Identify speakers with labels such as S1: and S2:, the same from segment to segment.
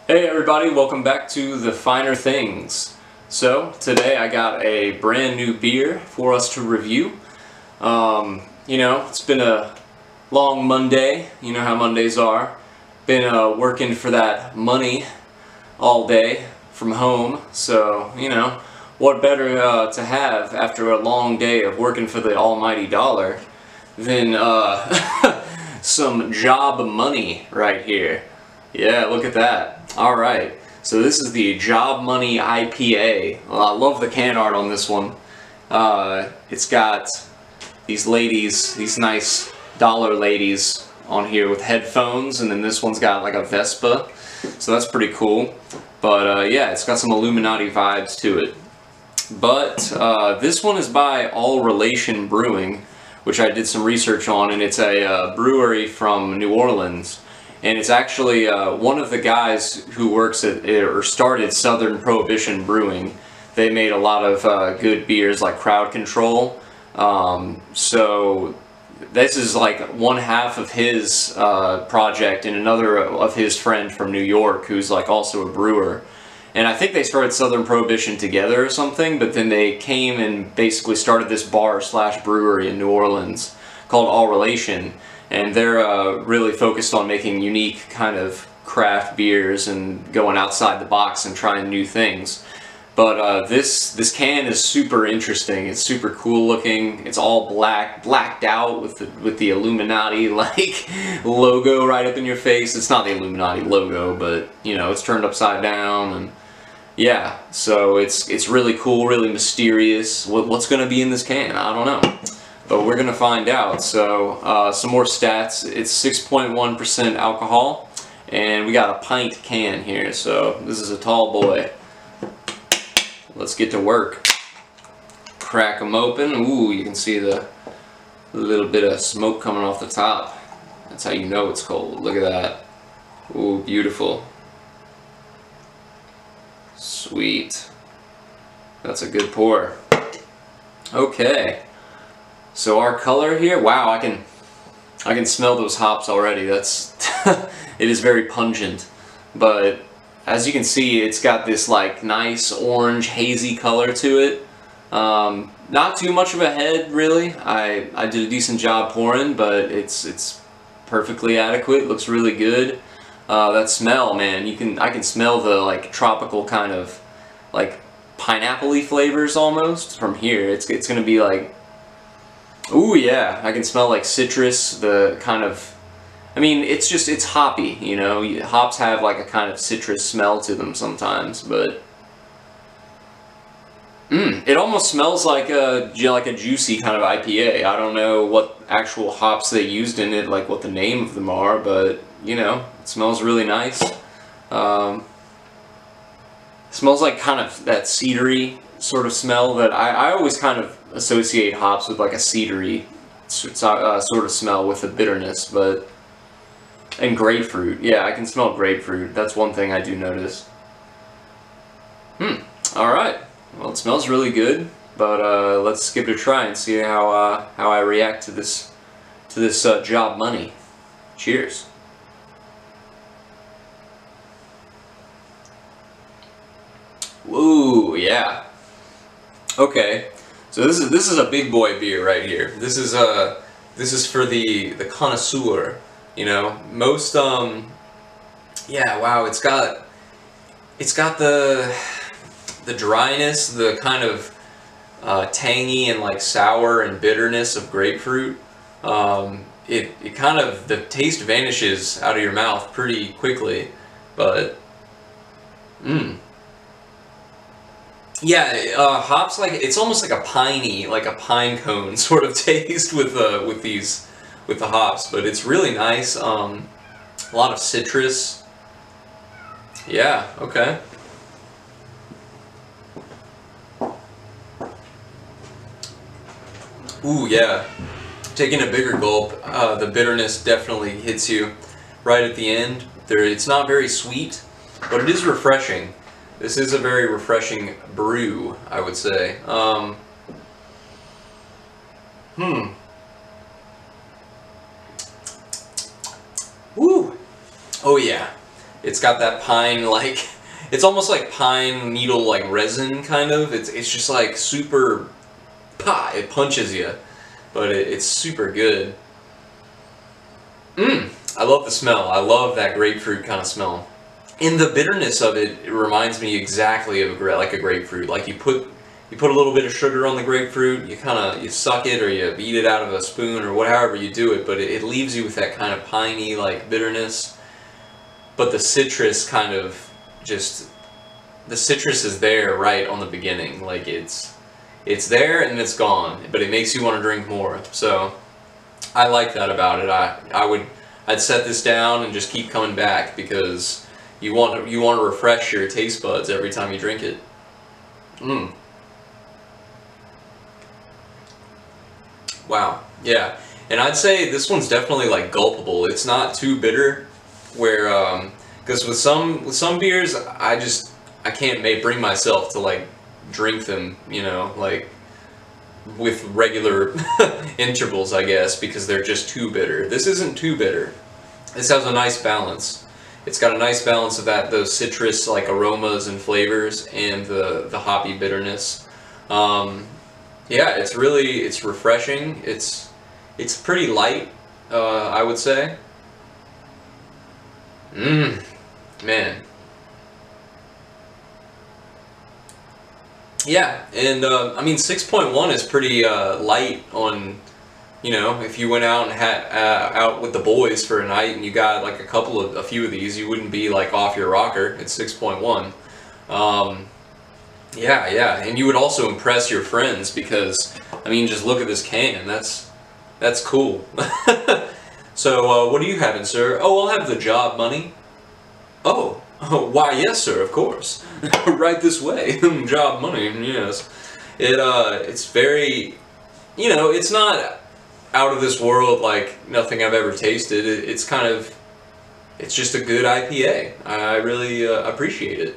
S1: Hey everybody, welcome back to The Finer Things. So, today I got a brand new beer for us to review. It's been a long Monday, you know how Mondays are. Been working for that money all day from home, so, what better to have after a long day of working for the almighty dollar than some Job Money right here. Yeah, look at that. Alright, so this is the Job Money IPA. I love the can art on this one. It's got these ladies, these nice dollar ladies on here with headphones, and then this one's got like a Vespa, so that's pretty cool. But yeah, it's got some Illuminati vibes to it. But this one is by All Relation Brewing, which I did some research on, and it's a brewery from New Orleans. And it's actually one of the guys who works at, or started Southern Prohibition Brewing. They made a lot of good beers like Crowd Control. So this is like one half of his project and another of his friend from New York who's like also a brewer. And I think they started Southern Prohibition together or something, but then they came and basically started this bar / brewery in New Orleans called All Relation. And they're really focused on making unique kind of craft beers and going outside the box and trying new things. But this can is super interesting. It's super cool looking. It's all blacked out with the Illuminati like logo right up in your face. It's not the Illuminati logo, but it's turned upside down, and yeah. So it's really cool, really mysterious. What's gonna be in this can? I don't know. But we're going to find out. So, some more stats. It's 6.1% alcohol, and we got a pint can here, so this is a tall boy. Let's get to work. Crack them open. Ooh, you can see the little bit of smoke coming off the top. That's how you know it's cold. Look at that. Ooh, beautiful. Sweet. That's a good pour. Okay. So our color here, wow, I can smell those hops already. That's it is very pungent, but as you can see, it's got this like nice orange hazy color to it. Not too much of a head, really. I did a decent job pouring, but it's perfectly adequate. Looks really good. That smell, man, I can smell the like tropical kind of like pineapple-y flavors almost from here. It's gonna be like, ooh yeah, I can smell like citrus, the kind of, it's hoppy, hops have like a kind of citrus smell to them sometimes, but it almost smells like a juicy kind of IPA. I don't know what actual hops they used in it, like what the name of them are, but it smells really nice. Smells like kind of that cedary sort of smell that I always kind of associate hops with, like a cedary sort of smell with the bitterness, and grapefruit. Yeah, I can smell grapefruit. That's one thing I do notice. Alright. Well, it smells really good, but let's give it a try and see how I react to this Job Money. Cheers. Woo, yeah. Okay, so this is a big boy beer right here. This is for the connoisseur, Most yeah, wow, it's got the dryness, the kind of tangy and like sour and bitterness of grapefruit. It kind of, the taste vanishes out of your mouth pretty quickly, but yeah, hops, like, it's almost like a piney, like a pine cone sort of taste with the hops, but it's really nice. A lot of citrus. Yeah, okay. Ooh, yeah. Taking a bigger gulp, the bitterness definitely hits you right at the end. It's not very sweet, but it is refreshing. This is a very refreshing brew, I would say. Woo! Oh yeah. It's got that pine, like, it's almost like pine needle, like resin kind of. It's just like super, it punches you, but it's super good. I love the smell. I love that grapefruit kind of smell. And the bitterness of it, it reminds me exactly of like a grapefruit. Like you put a little bit of sugar on the grapefruit, you suck it or you eat it out of a spoon or whatever you do it, but it leaves you with that kind of piney like bitterness. But the citrus kind of the citrus is there right on the beginning. Like it's there and it's gone, but it makes you want to drink more. So I like that about it. I'd set this down and just keep coming back because you want to refresh your taste buds every time you drink it. Wow. Yeah. And I'd say this one's definitely like gulpable. It's not too bitter, where because with some beers I can't bring myself to like drink them, you know, like with regular intervals, I guess, because they're just too bitter. This isn't too bitter. This has a nice balance. It's got a nice balance of those citrus like aromas and flavors and the hoppy bitterness. Yeah, it's refreshing. It's pretty light, I would say. Man. Yeah, and I mean 6.1 is pretty light on, you know, if you went out and had out with the boys for a night and you got like a few of these, you wouldn't be like off your rocker. It's 6.1. Yeah, and you would also impress your friends because, I mean, just look at this can. That's cool. So, what are you having, sir? Oh, I'll have the Job Money. Oh, why, yes, sir, of course. Right this way. Job Money, yes. It's very, you know, it's not out of this world like nothing I've ever tasted. It's kind of, it's just a good IPA. I really appreciate it.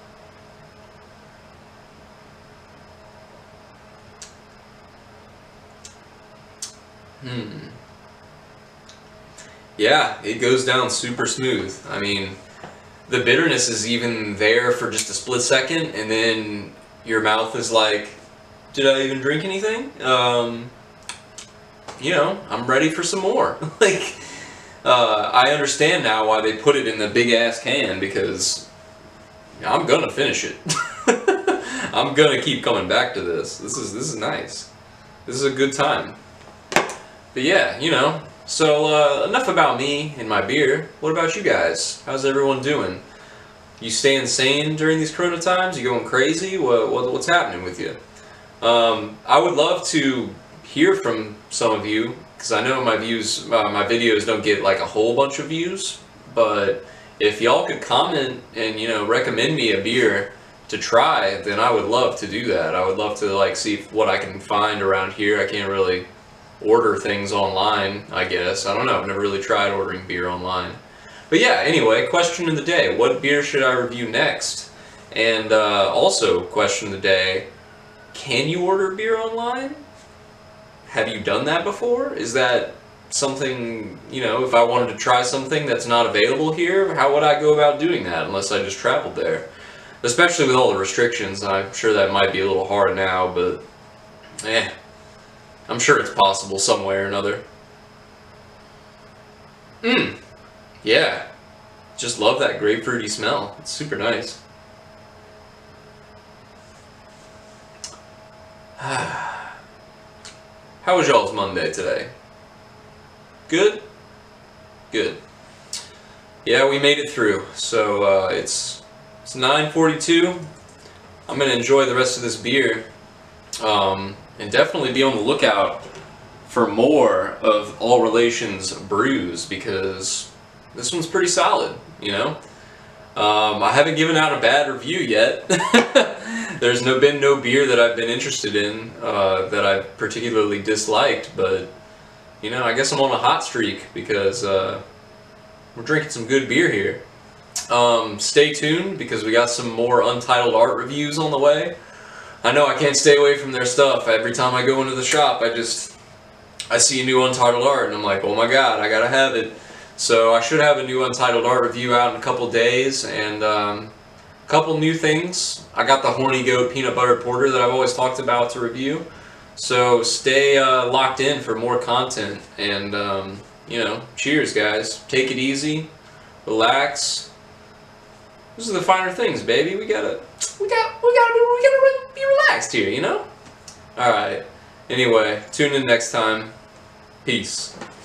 S1: Yeah, it goes down super smooth. I mean, the bitterness is even there for just a split second, and then your mouth is like, did I even drink anything? You know, I'm ready for some more. Like, I understand now why they put it in the big ass can, because I'm gonna finish it. I'm gonna keep coming back to this. This is nice. This is a good time. But yeah, you know, so enough about me and my beer. What about you guys? How's everyone doing? You staying sane during these corona times? You going crazy? What's happening with you? I would love to hear from some of you, because I know my videos don't get like a whole bunch of views, but if y'all could comment and, you know, recommend me a beer to try, then I would love to do that. I would love to like see what I can find around here. I can't really order things online, I guess. I don't know, I've never really tried ordering beer online. But yeah, anyway, question of the day. What beer should I review next? And also, question of the day, can you order beer online? Have you done that before? Is that something, you know, if I wanted to try something that's not available here, how would I go about doing that unless I just traveled there? Especially with all the restrictions, I'm sure that might be a little hard now, but I'm sure it's possible some way or another. Yeah. Just love that grapefruity smell. It's super nice. How was y'all's Monday today? Good? Good. Yeah, we made it through. So it's 9:42. I'm gonna enjoy the rest of this beer. And definitely be on the lookout for more of All Relations brews, because this one's pretty solid, you know? I haven't given out a bad review yet. There's been no beer that I've been interested in that I've particularly disliked, but, you know, I guess I'm on a hot streak because we're drinking some good beer here. Stay tuned, because we got some more Untitled Art reviews on the way. I know I can't stay away from their stuff. Every time I go into the shop, I see a new Untitled Art, and I'm like, oh my god, I gotta have it. So I should have a new Untitled Art review out in a couple days, and a couple new things. I got the Horny Goat Peanut Butter Porter that I've always talked about to review. So stay locked in for more content, and you know, cheers guys. Take it easy, relax. This is the finer things, baby. We gotta be relaxed here, you know? Alright. Anyway, tune in next time. Peace.